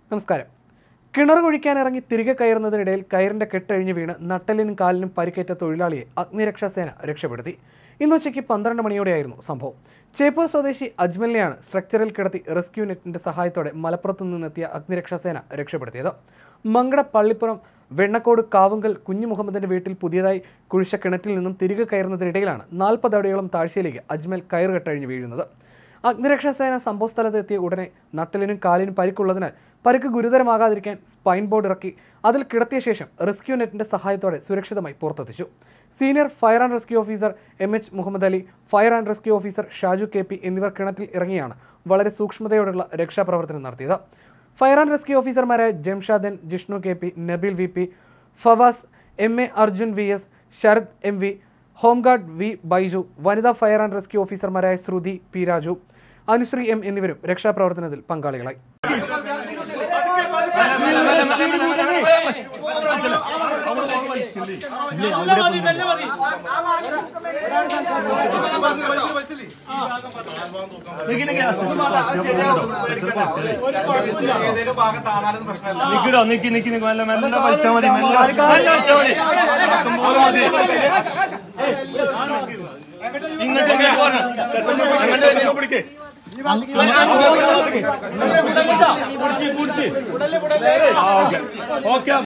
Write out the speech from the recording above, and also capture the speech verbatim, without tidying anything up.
നമസ്കാരം. കിണർ കുഴിക്കാനിറങ്ങി തിരികെ കയറുന്നതിനിടയിൽ കയറിന്റെ കെട്ടഴിഞ്ഞ് വീണ് നട്ടലിനും കാലിനും പരിക്കേറ്റ തൊഴിലാളിയെ അഗ്നിരക്ഷാസേന രക്ഷപ്പെടുത്തി. ഇന്നുച്ചയ്ക്ക് പന്ത്രണ്ട് മണിയോടെയായിരുന്നു സംഭവം. ചേപ്പൂർ സ്വദേശി അജ്മലിനെയാണ് സ്ട്രക്ചറിൽ കിടത്തി റെസ്ക്യൂ നെറ്റിന്റെ സഹായത്തോടെ മലപ്പുറത്തു നിന്നെത്തിയ അഗ്നിരക്ഷാസേന രക്ഷപ്പെടുത്തിയത്. മങ്കട പള്ളിപ്പുറം വെണ്ണക്കോട് കാവുങ്കൽ കുഞ്ഞു മുഹമ്മദിന്റെ വീട്ടിൽ പുതിയതായി കുഴിച്ച കിണറ്റിൽ നിന്നും തിരികെ കയറുന്നതിനിടയിലാണ് നാൽപ്പത് അടിയോളം താഴ്ചയിലേക്ക് അജ്മൽ കയറ് കെട്ടഴിഞ്ഞ് വീഴുന്നത്. അഗ്നിരക്ഷാസേന സംഭവസ്ഥലത്ത് എത്തിയ ഉടനെ നട്ടലിനും കാലിനും പരിക്കുള്ളതിനാൽ പരിക്ക് ഗുരുതരമാകാതിരിക്കാൻ സ്പൈൻ ബോർഡ് ഇറക്കി അതിൽ കിടത്തിയ ശേഷം റെസ്ക്യൂ നെറ്റിന്റെ സഹായത്തോടെ സുരക്ഷിതമായി പുറത്തെത്തിച്ചു. Senior fire and rescue officer M H Muhammad Ali, fire and rescue officer Shaju K P എന്നിവർ കിണറ്റിൽ ഇറങ്ങിയാണ് വളരെ സൂക്ഷ്മതയോടുള്ള രക്ഷാപ്രവർത്തനം നടത്തിയത്. ഫയർ ആൻഡ് റെസ്ക്യൂ ഓഫീസർമാരായ Jamshadan, Jishnu K P, Nabeel V P, Fawas, M A Arjun V S, Sarath M V, home guard V Baiju, വനിതാ ഫയർ ആൻഡ് റെസ്ക്യൂ ഓഫീസർമാരായ Sruthi P Raju, Anusree M എന്നിവരും രക്ഷാപ്രവർത്തനത്തിൽ പങ്കാളികളായി. ഇങ്ങോട്ട്